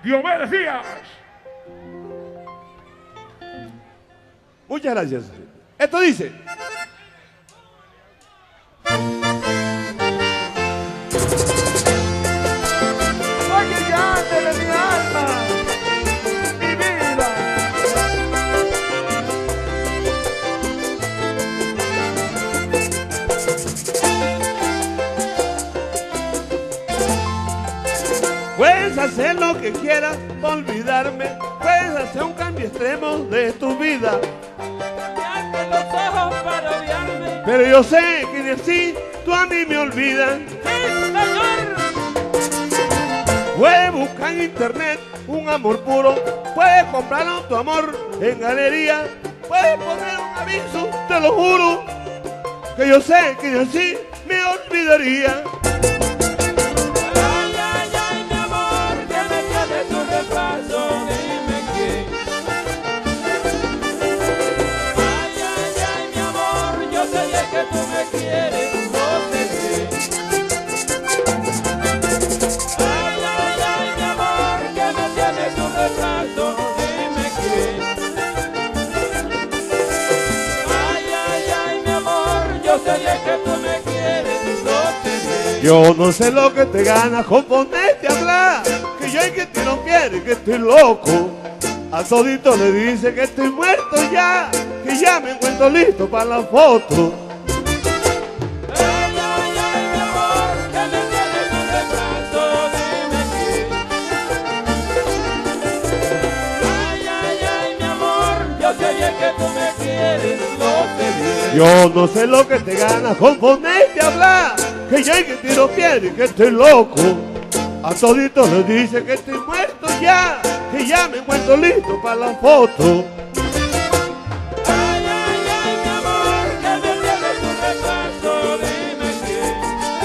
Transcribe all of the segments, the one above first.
Diomedes Díaz. Muchas gracias. Esto dice. Oye, llante de mi alma, mi vida. Puedes hacer lo que quieras para olvidarme. Puedes hacer un cambio extremo de tu vida. Cambiarte los ojos para odiarme. Pero yo sé que de así tú a mí me olvidas. ¡Sí, señor! Puedes buscar en internet un amor puro. Puedes comprar tu amor en galería. Puedes poner un aviso, te lo juro, que yo sé que de así me olvidaría. Ay, ay, ay, mi amor, que me tienes un repaso, dime quién. Ay, ay, ay, mi amor, yo sé bien que tú me quieres, no sé qué. Ay, ay, ay, mi amor, que me tienes un repaso, dime quién. Ay, ay, ay, mi amor, yo sé bien que tú me quieres, no sé qué. Yo no sé lo que te ganas con ponerte a hablar, que yo hay que te no quiere, que estoy loco. A todito le dice que estoy muerto ya, que ya me encuentro listo para la foto. Ay, ay, ay, mi amor, que me tienes un retraso, dime quién. Ay, ay, ay, mi amor, yo sé bien que tú me quieres, lo sé bien. Yo no sé lo que te ganas con ponerte a hablar, que ya hay que tiro quiere, que estoy loco. A todito le dice que estoy muerto ya, que ya me encuentro listo para la foto. Ay, ay, ay, mi amor, que me tienes un retraso, dime quién.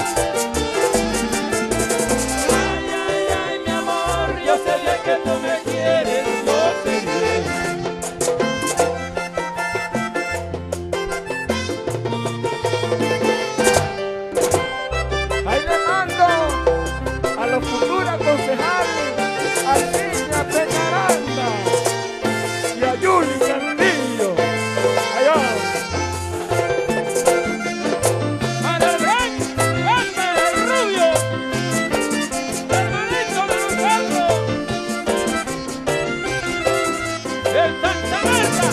Ay, ay, ay, mi amor, yo sé bien que tú me quieres, lo sé bien. Ahí le mando a los futuros concejales, a Ciña Peñaranda y a Yuli Carrillo. Allá. Para el rey, Juanme el Rubio, hermanito de nosotros, el Santa Marta.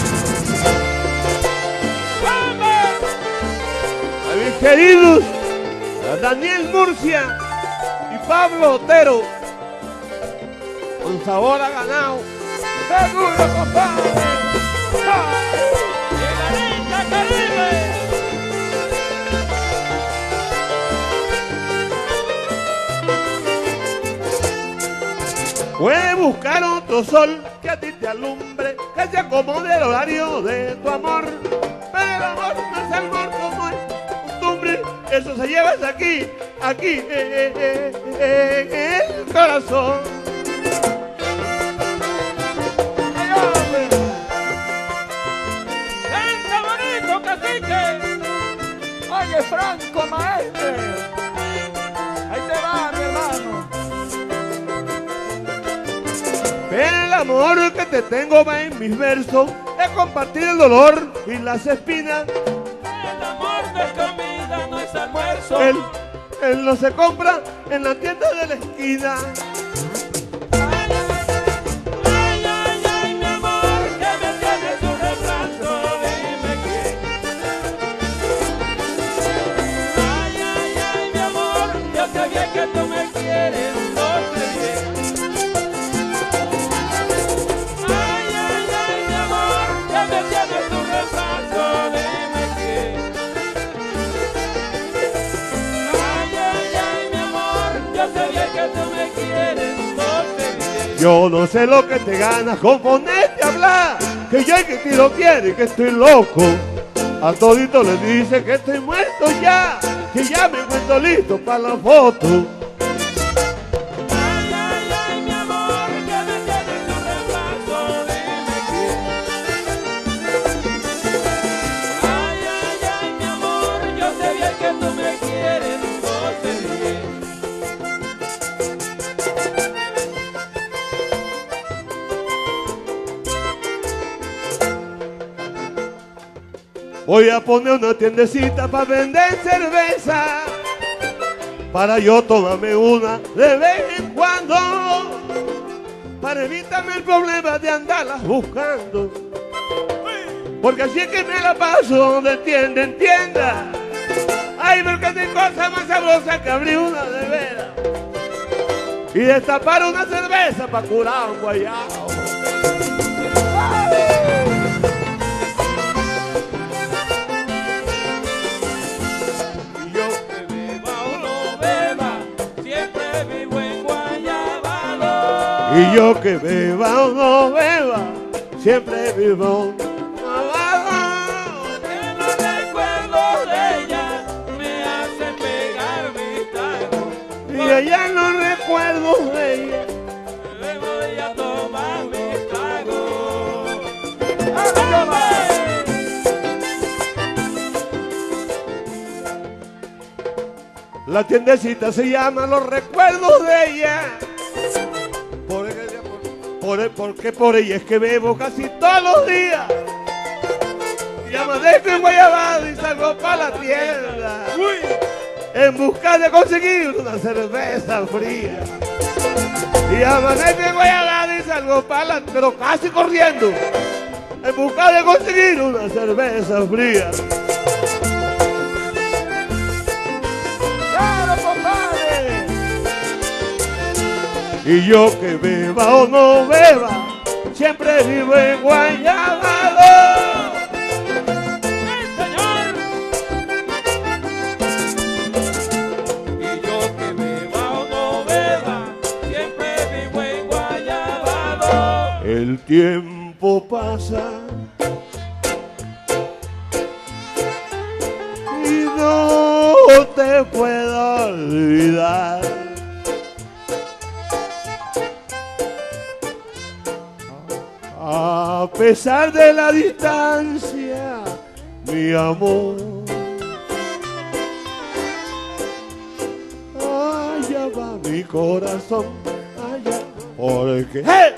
¡Vamos! A mis queridos, a Daniel Murcia y Pablo Otero, con sabor a ganado. Seguro, compadre. ¡Y la linda Caribe! Puedes buscar otro sol que a ti te alumbre, que se acomode el horario de tu amor. Pero el amor no es amor como es costumbre, eso se lleva hasta aquí, aquí, en el corazón. Ay, hombre. ¡Canta bonito, cacique! Oye, Franco Maestre. Ahí te va, mi hermano. Pero el amor que te tengo va en mis versos, es compartir el dolor y las espinas. El amor no es comida, no es almuerzo. Él no se compra en la tienda de la esquina. Ay, ay, ay, mi amor, que me tienes un retraso, dime quién. Ay, ay, ay, mi amor, yo sé bien que tú me quieres, no sé bien. Ay, ay, ay, mi amor, que me tienes un retraso, dime quién. Ay, ay, ay, mi amor, yo sé bien que tú me quieres, no sé bien. Yo no sé lo que te ganas con ponerte a hablar, que ya que tiro quiere, que estoy loco. A todito le dice que estoy muerto ya, que ya me encuentro listo para la foto. Ay, ay, ay, mi amor, que me tienes un retraso, dime quién. Ay, ay, ay, mi amor, yo sé bien que tú me quieres, no sé bien. Voy a poner una tiendecita para vender cerveza, para yo tomarme una de vez en cuando, para evitarme el problema de andarlas buscando. Porque así es que me la paso de tienda en tienda. Ay, porque hay cosa más sabrosa que abrir una de veras y destapar una cerveza para curar un guayao. Y yo que beba o no beba, siempre vivo en Guayabado. Y yo que beba o no beba, siempre vivo abajo. Que los recuerdos de ella me hacen pegar mis tragos. Y allá los recuerdos de ella. Luego de ella tomar mis tragos. La tiendecita se llama Los Recuerdos de ella. Porque por ella es que bebo casi todos los días. Y amanezco en Guayabado y salgo para la tienda en busca de conseguir una cerveza fría. Y amanezco en Guayabado y salgo para la, pero casi corriendo, en busca de conseguir una cerveza fría. ¡Claro, compadre! Y yo que beba o no beba, siempre vivo en Guayabado. Señor. Y yo que beba o no beba, siempre vivo en Guayabado. El tiempo pasa y no te puedo olvidar. A pesar de la distancia, mi amor, allá va mi corazón, allá, porque ¡hey!